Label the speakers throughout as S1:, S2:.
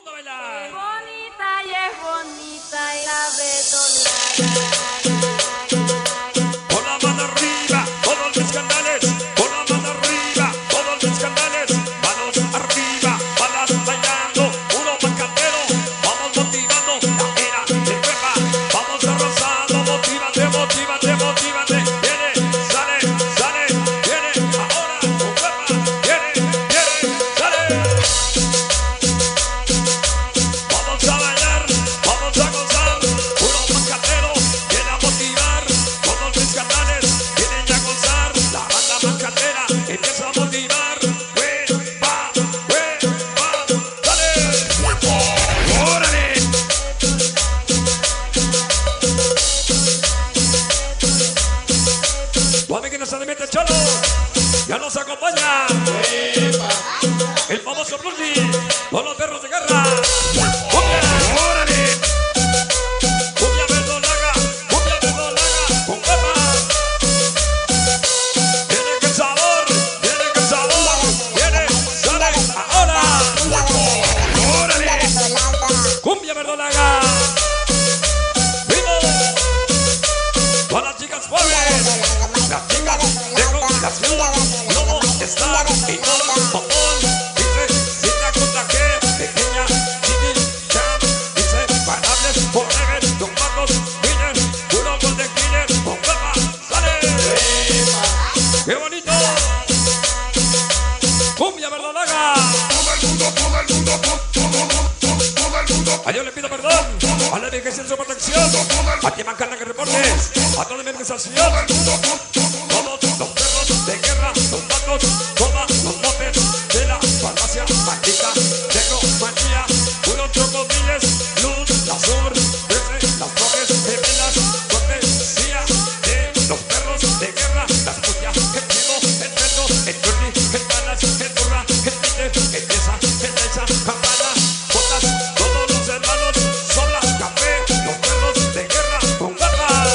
S1: mundo a bailar.
S2: Bonita y es bonita y la verdolaga.
S1: Con la mano arriba, todos mis canales. Con la mano arriba, todos mis canales. Manos arriba, balas bailando. Puro macatero, vamos motivando. La era de hueva, vamos arrasando. Motívate, motívate, motívate. Viene, sale, sale, viene. Ahora, con hueva, viene, viene, sale. Vamos a bailar, vamos a gozar. Puro macatero, viene a motivar. Todos mis canales vienen a gozar. La banda macatera empieza a motivar. Hueva, hueva, dale. ¡Órale! Suave que nos alimenta el cholo. Ya nos acompaña el famoso Bruce, con los perros de guerra. ¡Órale! Cumbia verdolaga, con hueva. Viene que el sabor, viene que el sabor, viene, sale, ahora. ¡Órale! Cumbia verdolaga. ¡Vivo! Todas las chicas jóvenes, las chicas de congregación, lobo, estar y todo el bombón. Dice, si te contagié, pequeña, chiqui, cham, dice, parables, forever, los pacos, winners, puro gol de killer, con hueva, sale. ¡Qué bonito! Cumbia verdolaga. A Dios le pido perdón, a la Virgen en su protección, a quien mancarna que reportes, a toda la organización, todos los perros de guerra, los patos, toma los mopeds de la farmacia maldita, manía, unos chocodiles, luz, la sur, desde las torres gemelas, cortesía de los perros de guerra, las puñas, el chivo, el reto, el turni, el balas, el burra, el pite, el pieza, el lecha, campana, botas, todos los hermanos, sobra, café, los perros de guerra, con garra.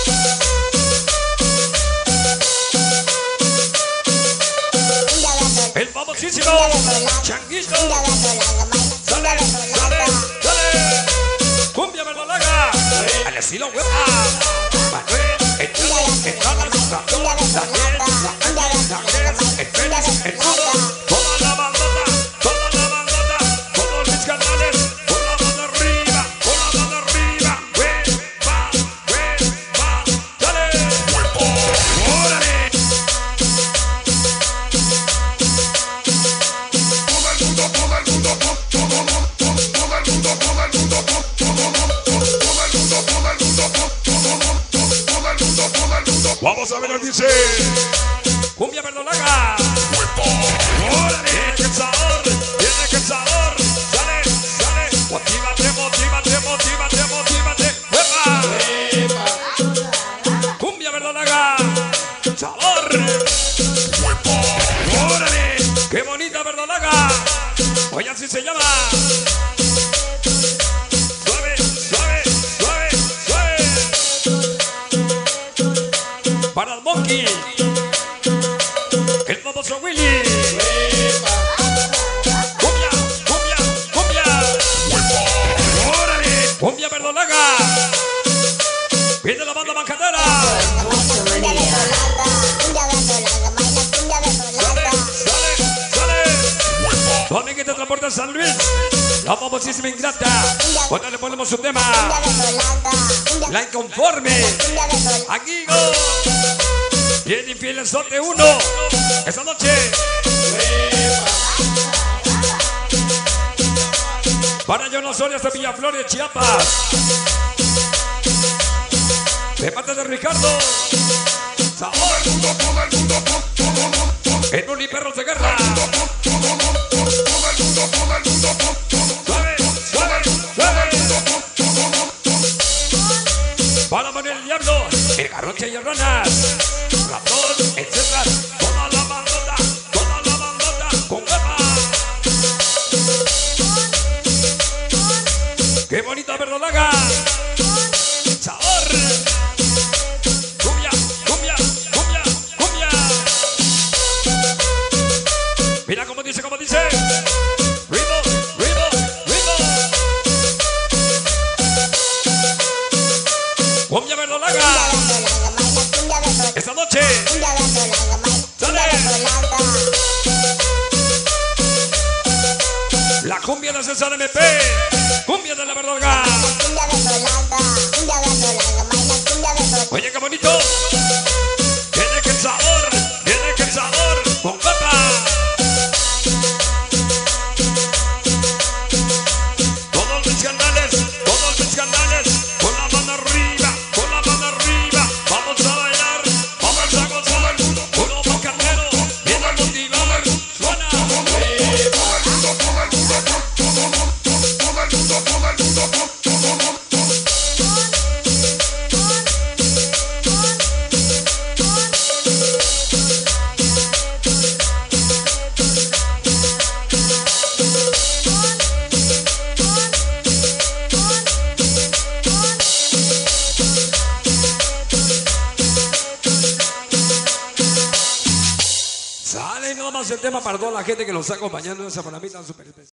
S1: El famosísimo Changuito. Sale, sale, sale. Cumbia verdolaga. Al estilo huepa. Manuel, el chavo, el Carlos, Ramón, Daniel, la Ángel, el Félix, el Nudo. Toda la bandota, todos mis canales. Con la mano arriba, huepa, huepa, dale. ¡Órale! Vamos a ver lo que dice Cumbia verdolaga. ¡Órale! Viene que el sabor, viene que el sabor. Sale, sale. Motívate, motívate, motívate, motívate. ¡Huepa! Cumbia verdolaga. Sabor. ¡Órale! ¡Qué bonita verdolaga! Hoy así se llama. Suave, suave, suave, suave. Para el Monkey, el famoso Willy. Cumbia, cumbia, cumbia. ¡Órale! Cumbia verdolaga. Viene la banda macatera. Sale, que te transporta a San Luis. La famosísima Ingrata. Cuando le ponemos un tema. La Inconforme. Aquí go. Bien infiel el Sote 1. Esta noche. Para John Osorio hasta Villaflores, Chiapas. De parte de Ricardo. Sabor. En un y perros de guerra. Suave, suave, suave. Para Manuel el Diablo, el Garrocha y el Ranas, Ratón, etc. Toda la bandota, con huepa. ¡Qué bonita verdolaga! ¡Sabor! Cumbia, cumbia, cumbia, cumbia. Mira cómo dice, cómo dice. Ritmo, ritmo, ritmo. Cumbia verdolaga. Esta noche. Sale. La cumbia de César MP. Cumbia de la verdolaga. Oye, qué bonito. Tiene que el sabor. Tiene que el sabor. Con papa. Todos mis canales, con la mano arriba, vamos a bailar, vamos a gozar, uno más carnero, viene a motivar, suena. Sale nada más el tema para toda la gente que nos está acompañando en esa paramita super especial.